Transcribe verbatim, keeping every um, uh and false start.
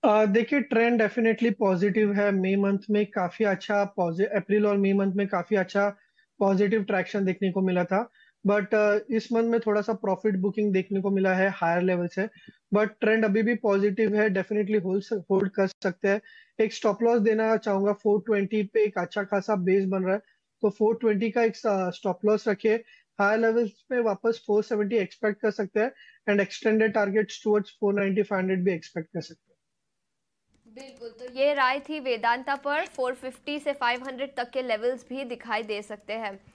अ, देखिए trend definitely positive है। मई month में काफी अच्छा पॉजि अप्रैल और मई मंथ में काफी अच्छा पॉजिटिव ट्रैक्शन देखने को मिला था। बट इस मंथ में थोड़ा सा प्रॉफिट बुकिंग देखने को मिला है हायर लेवल से। बट ट्रेंड अभी भी पॉजिटिव है, डेफिनेटली होल्ड होल्ड कर सकते हैं। एक स्टॉप लॉस देना चाहूंगा, फोर ट्वेंटी पे एक अच्छा खासा बेस बन रहा है, तो फोर ट्वेंटी का एक स्टॉप लॉस रखिए। हायर लेवल्स पे वापस फोर सेवेंटी एक्सपेक्ट कर सकते हैं, and extended targets towards four ninety five hundred भी एक्सपेक्ट कर सकते हैं। बिल्कुल, तो ये राय थी वेदांता पर। फोर फिफ्टी से फाइव हंड्रेड तक के लेवल्स भी दिखाई दे सकते हैं।